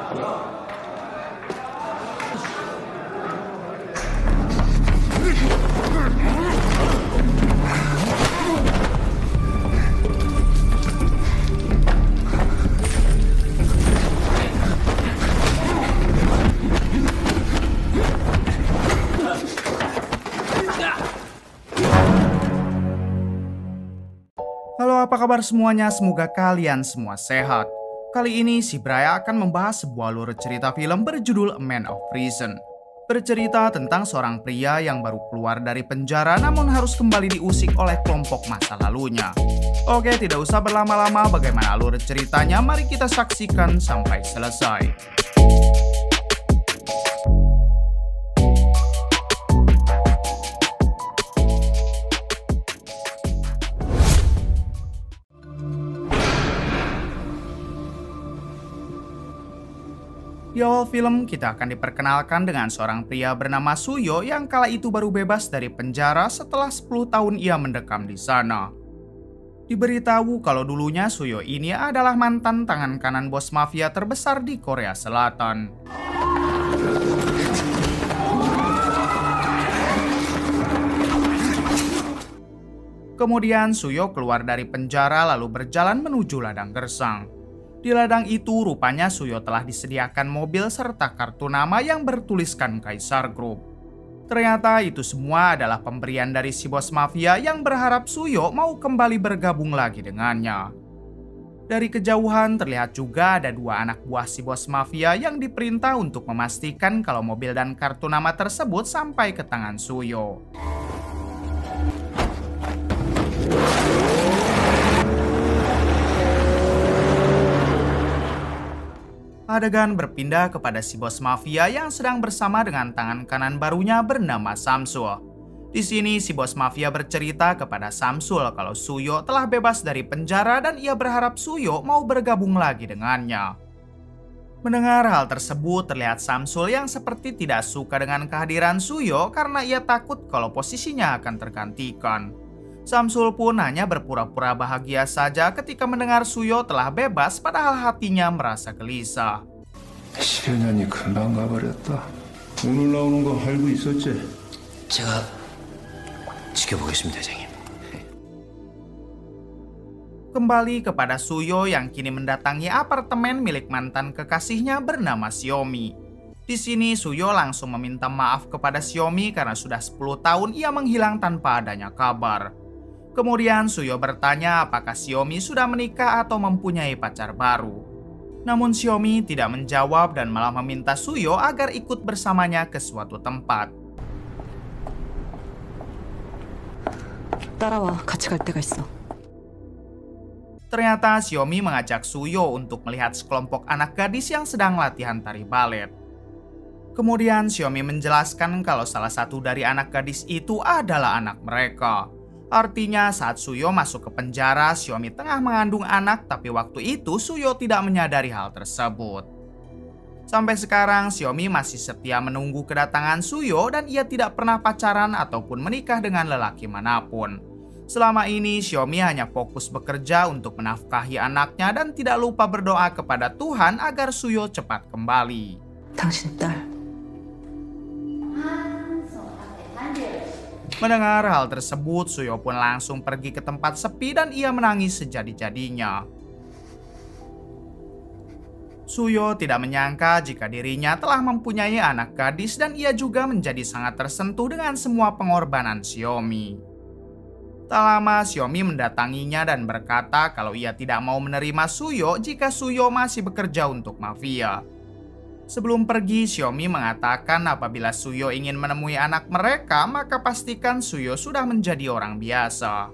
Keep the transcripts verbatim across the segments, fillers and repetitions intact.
Halo, apa kabar semuanya? Semoga kalian semua sehat. Kali ini si Braya akan membahas sebuah alur cerita film berjudul A Man of Prison. Bercerita tentang seorang pria yang baru keluar dari penjara namun harus kembali diusik oleh kelompok masa lalunya. Oke, tidak usah berlama-lama, bagaimana alur ceritanya? Mari kita saksikan sampai selesai. Di awal film, kita akan diperkenalkan dengan seorang pria bernama Suyo yang kala itu baru bebas dari penjara setelah sepuluh tahun ia mendekam di sana. Diberitahu kalau dulunya Suyo ini adalah mantan tangan kanan bos mafia terbesar di Korea Selatan. Kemudian Suyo keluar dari penjara lalu berjalan menuju ladang gersang. Di ladang itu rupanya Suyo telah disediakan mobil serta kartu nama yang bertuliskan Kaisar Group. Ternyata itu semua adalah pemberian dari si bos mafia yang berharap Suyo mau kembali bergabung lagi dengannya. Dari kejauhan terlihat juga ada dua anak buah si bos mafia yang diperintah untuk memastikan kalau mobil dan kartu nama tersebut sampai ke tangan Suyo. Adegan berpindah kepada si bos mafia yang sedang bersama dengan tangan kanan barunya bernama Samsul. Di sini si bos mafia bercerita kepada Samsul kalau Suyo telah bebas dari penjara dan ia berharap Suyo mau bergabung lagi dengannya. Mendengar hal tersebut, terlihat Samsul yang seperti tidak suka dengan kehadiran Suyo karena ia takut kalau posisinya akan tergantikan. Samsul pun hanya berpura-pura bahagia saja ketika mendengar Suyo telah bebas padahal hatinya merasa gelisah. 십 년이 금방 가버렸다. 오늘 나오는 거 알고 있었지? 제가 지켜보겠습니다, 대장님. Kembali kepada Suyo yang kini mendatangi apartemen milik mantan kekasihnya bernama Xiaomi. Di sini Suyo langsung meminta maaf kepada Xiaomi karena sudah sepuluh tahun ia menghilang tanpa adanya kabar. Kemudian Suyo bertanya apakah Xiaomi sudah menikah atau mempunyai pacar baru. Namun Xiaomi tidak menjawab dan malah meminta Suyo agar ikut bersamanya ke suatu tempat. 따라와, 같이 갈 데가 있어. Ternyata Xiaomi mengajak Suyo untuk melihat sekelompok anak gadis yang sedang latihan tari balet. Kemudian Xiaomi menjelaskan kalau salah satu dari anak gadis itu adalah anak mereka. Artinya saat Suyo masuk ke penjara, Xiaomi tengah mengandung anak, tapi waktu itu Suyo tidak menyadari hal tersebut. Sampai sekarang Xiaomi masih setia menunggu kedatangan Suyo dan ia tidak pernah pacaran ataupun menikah dengan lelaki manapun. Selama ini Xiaomi hanya fokus bekerja untuk menafkahi anaknya dan tidak lupa berdoa kepada Tuhan agar Suyo cepat kembali. 당신의 딸. Mendengar hal tersebut, Suyo pun langsung pergi ke tempat sepi dan ia menangis sejadi-jadinya. Suyo tidak menyangka jika dirinya telah mempunyai anak gadis dan ia juga menjadi sangat tersentuh dengan semua pengorbanan Xiaomi. Tak lama Xiaomi mendatanginya dan berkata kalau ia tidak mau menerima Suyo jika Suyo masih bekerja untuk mafia. Sebelum pergi, Xiaomi mengatakan apabila Suyo ingin menemui anak mereka, maka pastikan Suyo sudah menjadi orang biasa.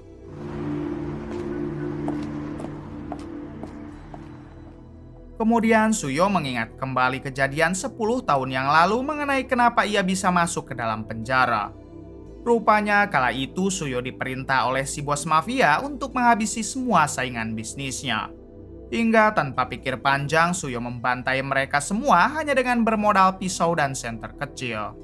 Kemudian Suyo mengingat kembali kejadian sepuluh tahun yang lalu mengenai kenapa ia bisa masuk ke dalam penjara. Rupanya kala itu Suyo diperintah oleh si bos mafia untuk menghabisi semua saingan bisnisnya. Hingga tanpa pikir panjang, Suyo membantai mereka semua hanya dengan bermodal pisau dan senter kecil.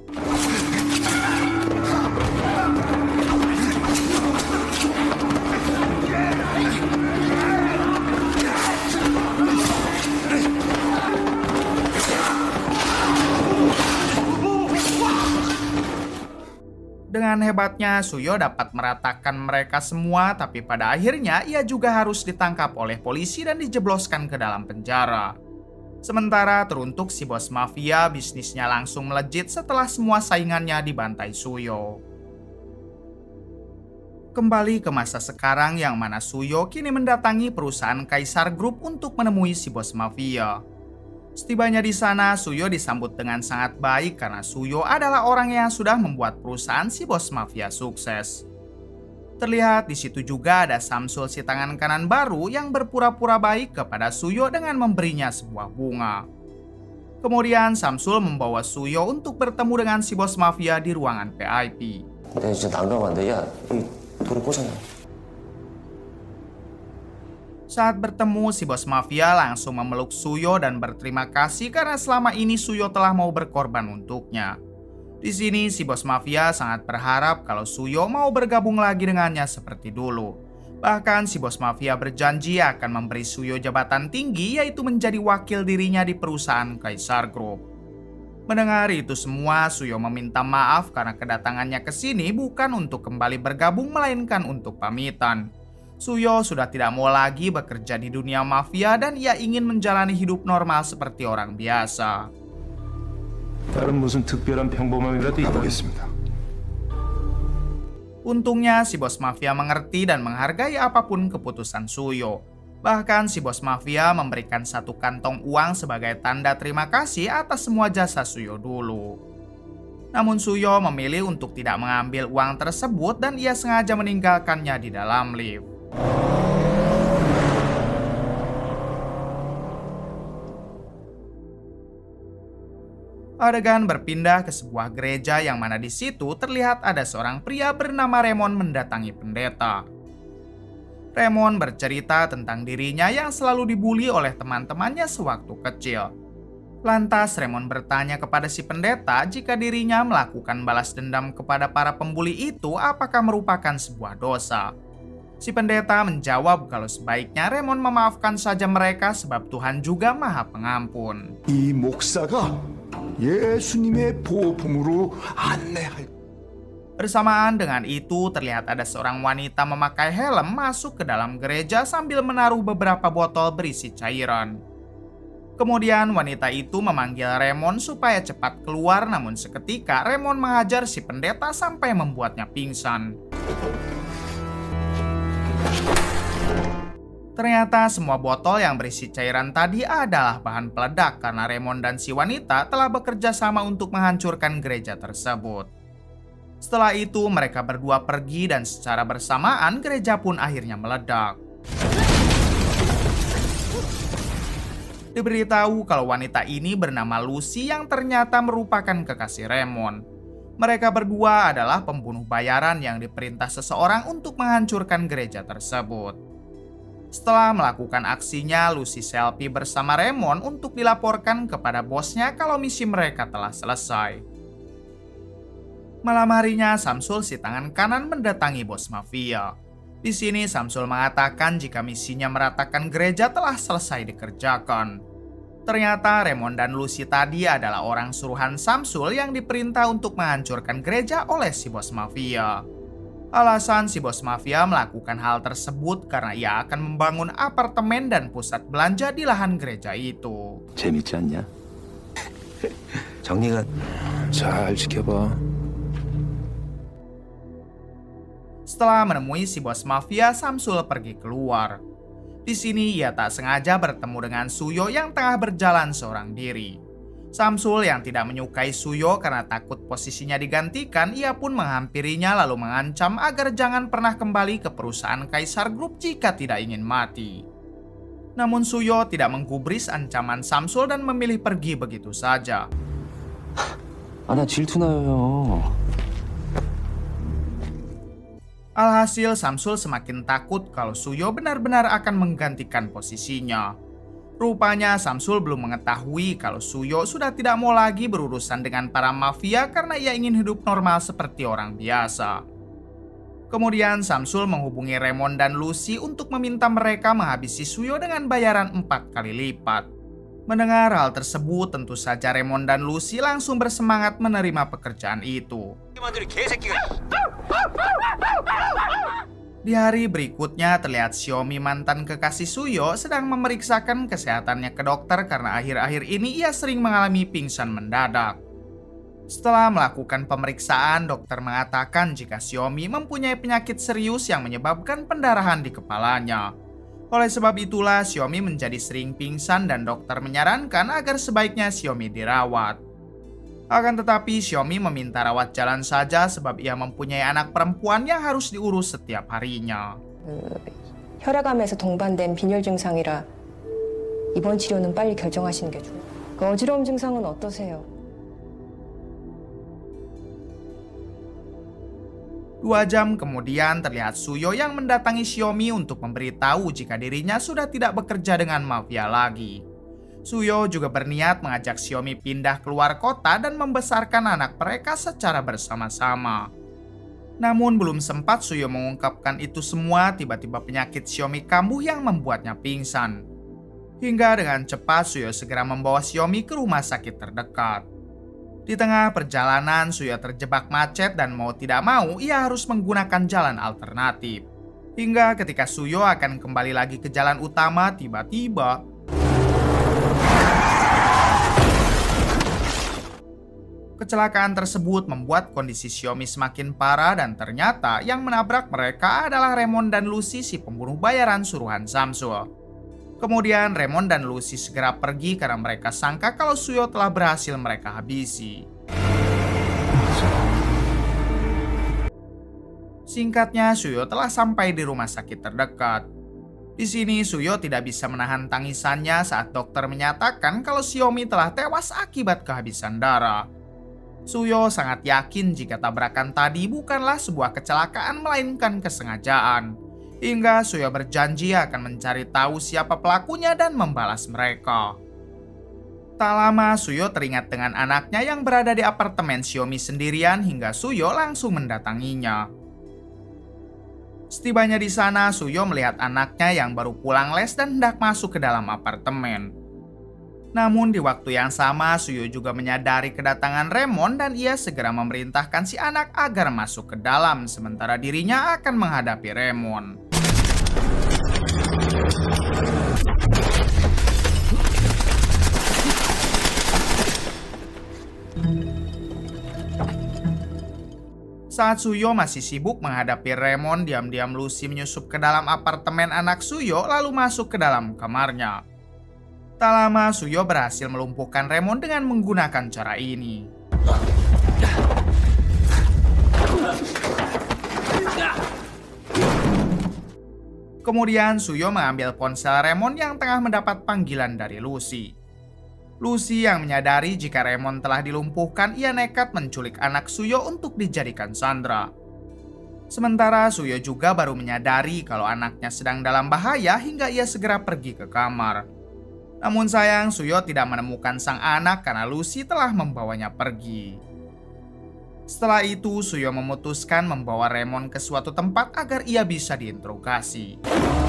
Dengan hebatnya, Suyo dapat meratakan mereka semua, tapi pada akhirnya ia juga harus ditangkap oleh polisi dan dijebloskan ke dalam penjara. Sementara teruntuk si bos mafia, bisnisnya langsung melejit setelah semua saingannya dibantai Suyo. Kembali ke masa sekarang yang mana Suyo kini mendatangi perusahaan Kaisar Group untuk menemui si bos mafia. Setibanya di sana, Suyo disambut dengan sangat baik karena Suyo adalah orang yang sudah membuat perusahaan si bos mafia sukses. Terlihat di situ juga ada Samsul si tangan kanan baru yang berpura-pura baik kepada Suyo dengan memberinya sebuah bunga. Kemudian Samsul membawa Suyo untuk bertemu dengan si bos mafia di ruangan V I P. 내가 진짜 난감한데 야, 이 돌을 꽂아놔. Saat bertemu, si bos mafia langsung memeluk Suyo dan berterima kasih karena selama ini Suyo telah mau berkorban untuknya. Di sini, si bos mafia sangat berharap kalau Suyo mau bergabung lagi dengannya seperti dulu. Bahkan, si bos mafia berjanji akan memberi Suyo jabatan tinggi, yaitu menjadi wakil dirinya di perusahaan Kaisar Group. Mendengar itu semua, Suyo meminta maaf karena kedatangannya ke sini bukan untuk kembali bergabung, melainkan untuk pamitan. Suyo sudah tidak mau lagi bekerja di dunia mafia dan ia ingin menjalani hidup normal seperti orang biasa. 다른 무슨 특별한 평범함이라도 가보겠습니다. Untungnya si bos mafia mengerti dan menghargai apapun keputusan Suyo. Bahkan si bos mafia memberikan satu kantong uang sebagai tanda terima kasih atas semua jasa Suyo dulu. Namun Suyo memilih untuk tidak mengambil uang tersebut dan ia sengaja meninggalkannya di dalam lift. Adegan berpindah ke sebuah gereja yang mana di situ terlihat ada seorang pria bernama Raymond mendatangi pendeta. Raymond bercerita tentang dirinya yang selalu dibully oleh teman-temannya sewaktu kecil. Lantas Raymond bertanya kepada si pendeta jika dirinya melakukan balas dendam kepada para pembuli itu apakah merupakan sebuah dosa. Si pendeta menjawab kalau sebaiknya Raymond memaafkan saja mereka sebab Tuhan juga Maha Pengampun. 이 목사가 예수님의 보품으로 안내할. Bersamaan dengan itu, terlihat ada seorang wanita memakai helm masuk ke dalam gereja sambil menaruh beberapa botol berisi cairan. Kemudian wanita itu memanggil Raymond supaya cepat keluar, namun seketika Raymond menghajar si pendeta sampai membuatnya pingsan. Ternyata semua botol yang berisi cairan tadi adalah bahan peledak karena Raymond dan si wanita telah bekerja sama untuk menghancurkan gereja tersebut. Setelah itu mereka berdua pergi dan secara bersamaan gereja pun akhirnya meledak. Diberitahu kalau wanita ini bernama Lucy yang ternyata merupakan kekasih Raymond. Mereka berdua adalah pembunuh bayaran yang diperintah seseorang untuk menghancurkan gereja tersebut. Setelah melakukan aksinya, Lucy selfie bersama Raymond untuk dilaporkan kepada bosnya kalau misi mereka telah selesai. Malam harinya, Samsul si tangan kanan mendatangi bos mafia. Di sini Samsul mengatakan jika misinya meratakan gereja telah selesai dikerjakan. Ternyata Raymond dan Lucy tadi adalah orang suruhan Samsul yang diperintah untuk menghancurkan gereja oleh si bos mafia. Alasan si bos mafia melakukan hal tersebut karena ia akan membangun apartemen dan pusat belanja di lahan gereja itu. 재밌지 않냐? 정리가 잘 지켜봐. Setelah menemui si bos mafia, Samsul pergi keluar. Di sini ia tak sengaja bertemu dengan Suyo yang tengah berjalan seorang diri. Samsul yang tidak menyukai Suyo karena takut posisinya digantikan, ia pun menghampirinya lalu mengancam agar jangan pernah kembali ke perusahaan Kaisar Group jika tidak ingin mati. Namun Suyo tidak menggubris ancaman Samsul dan memilih pergi begitu saja. 아, 나 질투나요. Alhasil Samsul semakin takut kalau Suyo benar-benar akan menggantikan posisinya. Rupanya Samsul belum mengetahui kalau Suyo sudah tidak mau lagi berurusan dengan para mafia karena ia ingin hidup normal seperti orang biasa. Kemudian Samsul menghubungi Raymond dan Lucy untuk meminta mereka menghabisi Suyo dengan bayaran empat kali lipat. Mendengar hal tersebut, tentu saja Raymond dan Lucy langsung bersemangat menerima pekerjaan itu. Di hari berikutnya terlihat Xiaomi, mantan kekasih Suyo, sedang memeriksakan kesehatannya ke dokter karena akhir-akhir ini ia sering mengalami pingsan mendadak. Setelah melakukan pemeriksaan, dokter mengatakan jika Xiaomi mempunyai penyakit serius yang menyebabkan pendarahan di kepalanya. Oleh sebab itulah Xiaomi menjadi sering pingsan dan dokter menyarankan agar sebaiknya Xiaomi dirawat. Akan tetapi Xiaomi meminta rawat jalan saja sebab ia mempunyai anak perempuan yang harus diurus setiap harinya. 혈액암에서 동반된 빈혈 증상이라 이번 치료는 빨리 결정하시는 게 좋아요. 그 어지러움 증상은 어떠세요? Dua jam kemudian terlihat Suyo yang mendatangi Xiaomi untuk memberitahu jika dirinya sudah tidak bekerja dengan mafia lagi. Suyo juga berniat mengajak Xiaomi pindah keluar kota dan membesarkan anak mereka secara bersama-sama. Namun belum sempat Suyo mengungkapkan itu semua, tiba-tiba penyakit Xiaomi kambuh yang membuatnya pingsan. Hingga dengan cepat Suyo segera membawa Xiaomi ke rumah sakit terdekat. Di tengah perjalanan, Suyo terjebak macet dan mau tidak mau ia harus menggunakan jalan alternatif. Hingga ketika Suyo akan kembali lagi ke jalan utama, tiba-tiba kecelakaan tersebut membuat kondisi Xiaomi semakin parah dan ternyata yang menabrak mereka adalah Raymond dan Lucy, si pembunuh bayaran suruhan Samsul. Kemudian Raymond dan Lucy segera pergi karena mereka sangka kalau Suyo telah berhasil mereka habisi. Singkatnya, Suyo telah sampai di rumah sakit terdekat. Di sini Suyo tidak bisa menahan tangisannya saat dokter menyatakan kalau Xiaomi telah tewas akibat kehabisan darah. Suyo sangat yakin jika tabrakan tadi bukanlah sebuah kecelakaan melainkan kesengajaan. Hingga Suyo berjanji akan mencari tahu siapa pelakunya dan membalas mereka. Tak lama Suyo teringat dengan anaknya yang berada di apartemen Xiaomi sendirian hingga Suyo langsung mendatanginya. Setibanya di sana, Suyo melihat anaknya yang baru pulang les dan hendak masuk ke dalam apartemen. Namun di waktu yang sama, Suyo juga menyadari kedatangan Raymond dan ia segera memerintahkan si anak agar masuk ke dalam, sementara dirinya akan menghadapi Raymond. Saat Suyo masih sibuk menghadapi Raymond, diam-diam Lucy menyusup ke dalam apartemen anak Suyo lalu masuk ke dalam kamarnya. Tak lama Suyo berhasil melumpuhkan Raymond dengan menggunakan cara ini. Kemudian Suyo mengambil ponsel Raymond yang tengah mendapat panggilan dari Lucy. Lucy yang menyadari jika Raymond telah dilumpuhkan, ia nekat menculik anak Suyo untuk dijadikan sandera. Sementara Suyo juga baru menyadari kalau anaknya sedang dalam bahaya hingga ia segera pergi ke kamar. Namun sayang, Suyo tidak menemukan sang anak karena Lucy telah membawanya pergi. Setelah itu, Suyo memutuskan membawa Raymond ke suatu tempat agar ia bisa diinterogasi.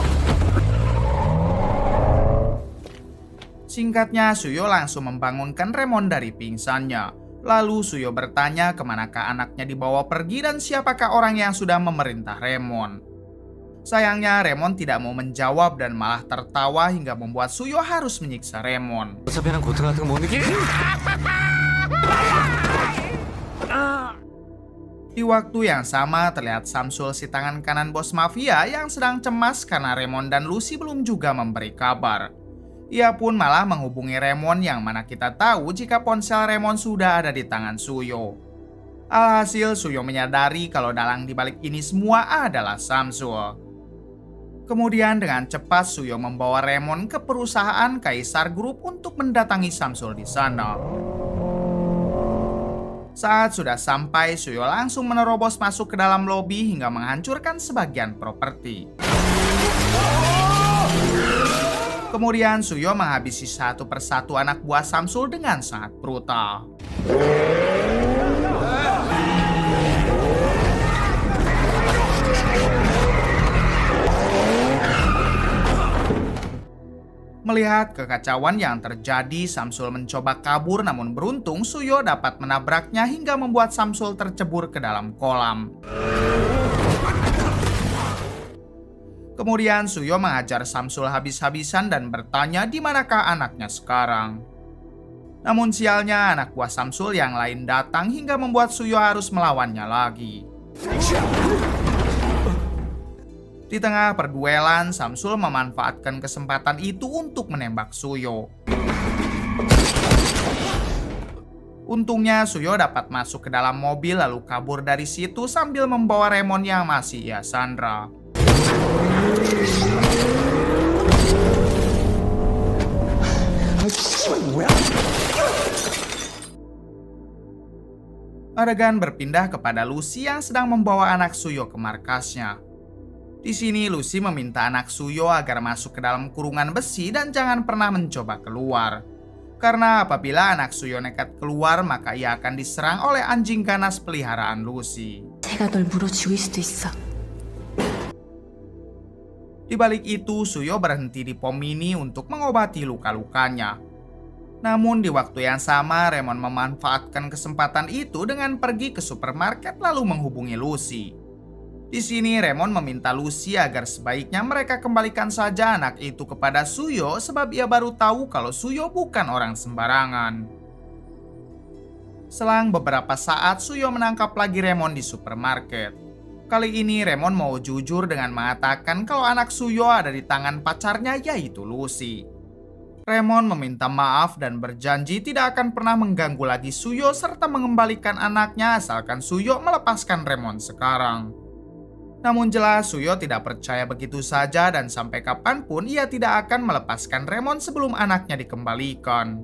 Singkatnya, Suyo langsung membangunkan Raymond dari pingsannya. Lalu Suyo bertanya kemanakah anaknya dibawa pergi dan siapakah orang yang sudah memerintah Raymond. Sayangnya Raymond tidak mau menjawab dan malah tertawa hingga membuat Suyo harus menyiksa Raymond. Di waktu yang sama terlihat Samsul, si tangan kanan bos mafia, yang sedang cemas karena Raymond dan Lucy belum juga memberi kabar. Ia pun malah menghubungi Raymond yang mana kita tahu jika ponsel Raymond sudah ada di tangan Suyo. Alhasil Suyo menyadari kalau dalang dibalik ini semua adalah Samsul. Kemudian dengan cepat Suyo membawa Raymond ke perusahaan Kaisar Group untuk mendatangi Samsul di sana. Saat sudah sampai, Suyo langsung menerobos masuk ke dalam lobi hingga menghancurkan sebagian properti. Kemudian Suyo menghabisi satu persatu anak buah Samsul dengan sangat brutal. Melihat kekacauan yang terjadi, Samsul mencoba kabur, namun beruntung Suyo dapat menabraknya hingga membuat Samsul tercebur ke dalam kolam. Kemudian Suyo mengajar Samsul habis-habisan dan bertanya di manakah anaknya sekarang. Namun sialnya anak buah Samsul yang lain datang hingga membuat Suyo harus melawannya lagi. Di tengah perduelan, Samsul memanfaatkan kesempatan itu untuk menembak Suyo. Untungnya Suyo dapat masuk ke dalam mobil lalu kabur dari situ sambil membawa Remon yang masih ia sandra. Adegan berpindah kepada Lucy yang sedang membawa anak Suyo ke markasnya. Di sini Lucy meminta anak Suyo agar masuk ke dalam kurungan besi dan jangan pernah mencoba keluar. Karena apabila anak Suyo nekat keluar, maka ia akan diserang oleh anjing ganas peliharaan Lucy. 내가 널 물어 죽일 수도 있어. Di balik itu, Suyo berhenti di pom mini untuk mengobati luka-lukanya. Namun di waktu yang sama, Remon memanfaatkan kesempatan itu dengan pergi ke supermarket lalu menghubungi Lucy. Di sini Remon meminta Lucy agar sebaiknya mereka kembalikan saja anak itu kepada Suyo sebab ia baru tahu kalau Suyo bukan orang sembarangan. Selang beberapa saat, Suyo menangkap lagi Remon di supermarket. Kali ini Remon mau jujur dengan mengatakan kalau anak Suyo ada di tangan pacarnya, yaitu Lucy. Remon meminta maaf dan berjanji tidak akan pernah mengganggu lagi Suyo serta mengembalikan anaknya asalkan Suyo melepaskan Remon sekarang. Namun jelas Suyo tidak percaya begitu saja dan sampai kapanpun ia tidak akan melepaskan Remon sebelum anaknya dikembalikan.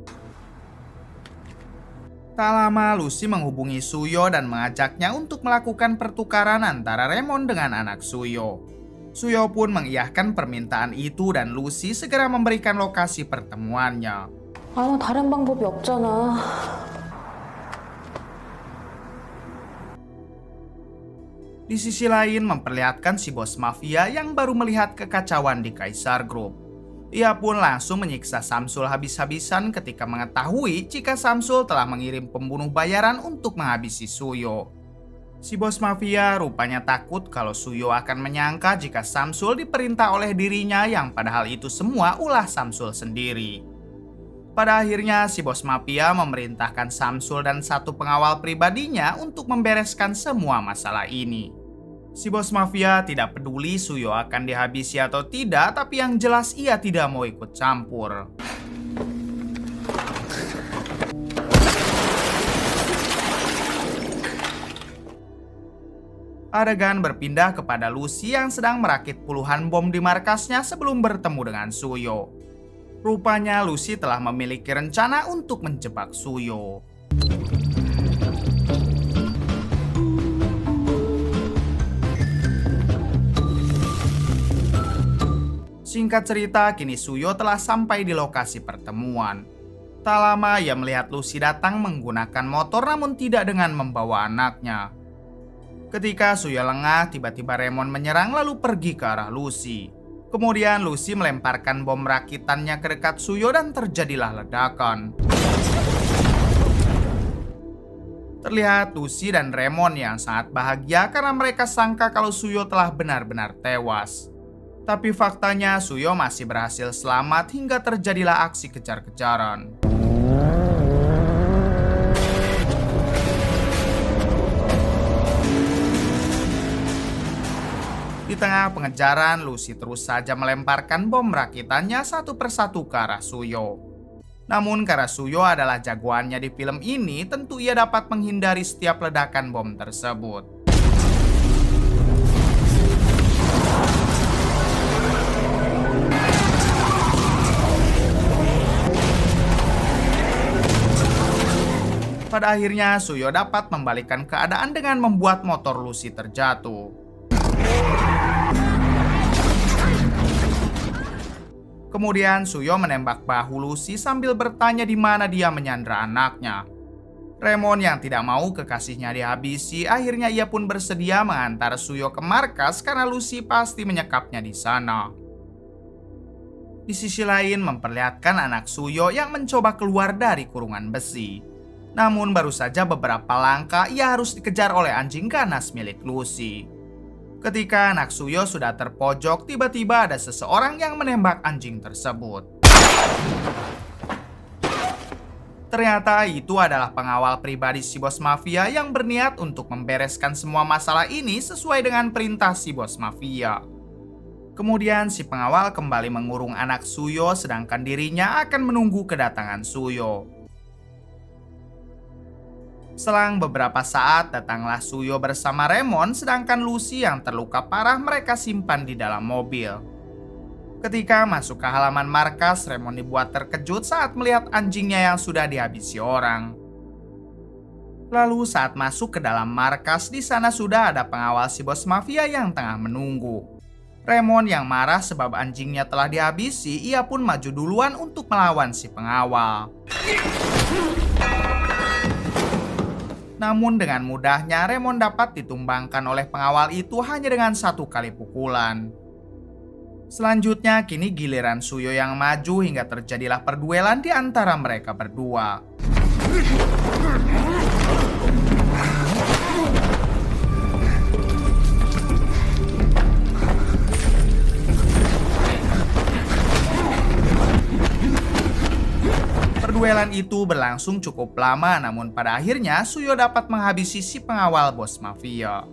Tak lama Lucy menghubungi Suyo dan mengajaknya untuk melakukan pertukaran antara Remon dengan anak Suyo. Suyo pun mengiyakan permintaan itu dan Lucy segera memberikan lokasi pertemuannya. 아무 다른 방법이 없잖아. Di sisi lain memperlihatkan si bos mafia yang baru melihat kekacauan di Kaisar Group. Ia pun langsung menyiksa Samsul habis-habisan ketika mengetahui jika Samsul telah mengirim pembunuh bayaran untuk menghabisi Suyo. Si bos mafia rupanya takut kalau Suyo akan menyangka jika Samsul diperintah oleh dirinya yang padahal itu semua ulah Samsul sendiri. Pada akhirnya si bos mafia memerintahkan Samsul dan satu pengawal pribadinya untuk membereskan semua masalah ini. Si bos mafia tidak peduli Suyo akan dihabisi atau tidak, tapi yang jelas ia tidak mau ikut campur. Adegan berpindah kepada Lucy yang sedang merakit puluhan bom di markasnya sebelum bertemu dengan Suyo. Rupanya Lucy telah memiliki rencana untuk menjebak Suyo. Singkat cerita, kini Suyo telah sampai di lokasi pertemuan. Tak lama ia melihat Lucy datang menggunakan motor namun tidak dengan membawa anaknya. Ketika Suyo lengah, tiba-tiba Remon menyerang lalu pergi ke arah Lucy. Kemudian Lucy melemparkan bom rakitannya ke dekat Suyo dan terjadilah ledakan. Terlihat Lucy dan Remon yang sangat bahagia karena mereka sangka kalau Suyo telah benar-benar tewas. Tapi faktanya Suyo masih berhasil selamat hingga terjadilah aksi kejar-kejaran. Di tengah pengejaran, Lucy terus saja melemparkan bom rakitannya satu persatu ke arah Suyo. Namun karena Suyo adalah jagoannya di film ini, tentu ia dapat menghindari setiap ledakan bom tersebut. Pada akhirnya Suyo dapat membalikan keadaan dengan membuat motor Lucy terjatuh. Kemudian Suyo menembak bahu Lucy sambil bertanya di mana dia menyandra anaknya. Remon yang tidak mau kekasihnya dihabisi, akhirnya ia pun bersedia mengantar Suyo ke markas karena Lucy pasti menyekapnya di sana. Di sisi lain memperlihatkan anak Suyo yang mencoba keluar dari kurungan besi. Namun baru saja beberapa langkah ia harus dikejar oleh anjing ganas milik Lucy. Ketika anak Suyo sudah terpojok, tiba-tiba ada seseorang yang menembak anjing tersebut. Ternyata itu adalah pengawal pribadi si bos mafia yang berniat untuk membereskan semua masalah ini sesuai dengan perintah si bos mafia. Kemudian si pengawal kembali mengurung anak Suyo sedangkan dirinya akan menunggu kedatangan Suyo. Selang beberapa saat datanglah Suyo bersama Raymond sedangkan Lucy yang terluka parah mereka simpan di dalam mobil. Ketika masuk ke halaman markas, Raymond dibuat terkejut saat melihat anjingnya yang sudah dihabisi orang. Lalu saat masuk ke dalam markas, di sana sudah ada pengawal si bos mafia yang tengah menunggu. Raymond yang marah sebab anjingnya telah dihabisi, ia pun maju duluan untuk melawan si pengawal. Namun dengan mudahnya Raymond dapat ditumbangkan oleh pengawal itu hanya dengan satu kali pukulan. Selanjutnya kini giliran Suyo yang maju hingga terjadilah perduelan di antara mereka berdua. Perduelan itu berlangsung cukup lama, namun pada akhirnya Suyo dapat menghabisi si pengawal bos mafia.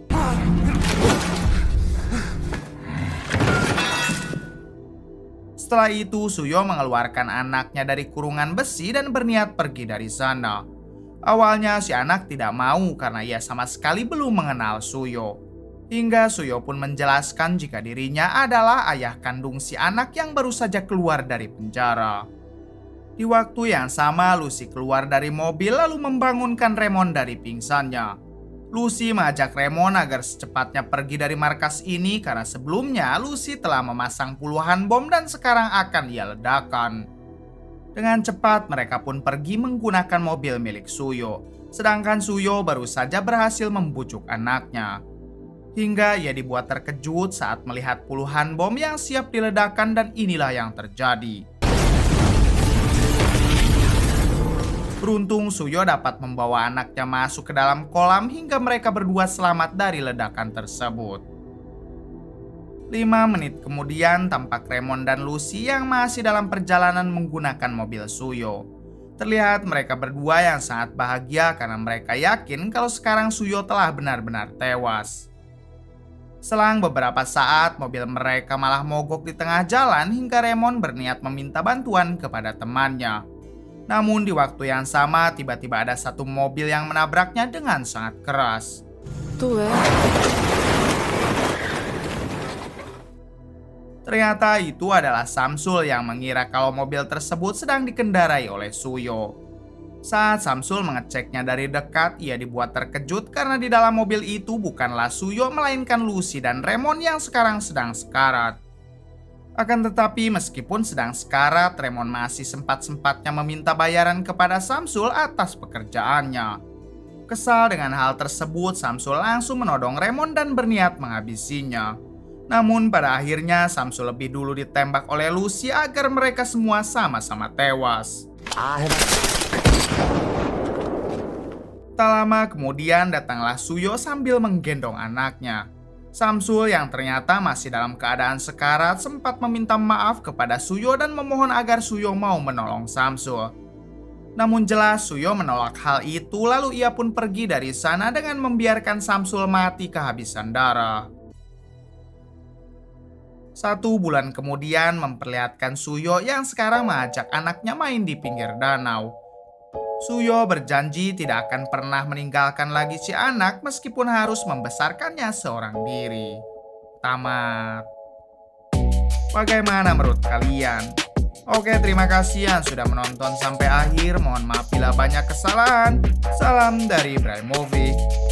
Setelah itu, Suyo mengeluarkan anaknya dari kurungan besi dan berniat pergi dari sana. Awalnya si anak tidak mau karena ia sama sekali belum mengenal Suyo. Hingga Suyo pun menjelaskan jika dirinya adalah ayah kandung si anak yang baru saja keluar dari penjara. Di waktu yang sama, Lucy keluar dari mobil lalu membangunkan Raymond dari pingsannya. Lucy mengajak Raymond agar secepatnya pergi dari markas ini karena sebelumnya Lucy telah memasang puluhan bom dan sekarang akan ia ledakan. Dengan cepat mereka pun pergi menggunakan mobil milik Suyo, sedangkan Suyo baru saja berhasil membujuk anaknya. Hingga ia dibuat terkejut saat melihat puluhan bom yang siap diledakkan dan inilah yang terjadi. Beruntung Suyo dapat membawa anaknya masuk ke dalam kolam hingga mereka berdua selamat dari ledakan tersebut. Lima menit kemudian tampak Raymond dan Lucy yang masih dalam perjalanan menggunakan mobil Suyo. Terlihat mereka berdua yang sangat bahagia karena mereka yakin kalau sekarang Suyo telah benar-benar tewas. Selang beberapa saat mobil mereka malah mogok di tengah jalan hingga Raymond berniat meminta bantuan kepada temannya. Namun di waktu yang sama tiba-tiba ada satu mobil yang menabraknya dengan sangat keras. Tuh ya. Ternyata itu adalah Samsul yang mengira kalau mobil tersebut sedang dikendarai oleh Suyo. Saat Samsul mengeceknya dari dekat, ia dibuat terkejut karena di dalam mobil itu bukanlah Suyo melainkan Lucy dan Raymond yang sekarang sedang sekarat. Akan tetapi meskipun sedang sekarat, Raymond masih sempat-sempatnya meminta bayaran kepada Samsul atas pekerjaannya. Kesal dengan hal tersebut, Samsul langsung menodong Raymond dan berniat menghabisinya. Namun pada akhirnya Samsul lebih dulu ditembak oleh Lucy agar mereka semua sama-sama tewas. Ah, hebat. Tak lama kemudian datanglah Suyo sambil menggendong anaknya. Samsul yang ternyata masih dalam keadaan sekarat sempat meminta maaf kepada Suyo dan memohon agar Suyo mau menolong Samsul. Namun jelas Suyo menolak hal itu lalu ia pun pergi dari sana dengan membiarkan Samsul mati kehabisan darah. Satu bulan kemudian memperlihatkan Suyo yang sekarang mengajak anaknya main di pinggir danau. Suyo berjanji tidak akan pernah meninggalkan lagi si anak meskipun harus membesarkannya seorang diri. Tamat. Bagaimana menurut kalian? Oke, terima kasih yang sudah menonton sampai akhir. Mohon maaf bila banyak kesalahan. Salam dari Bray Movie.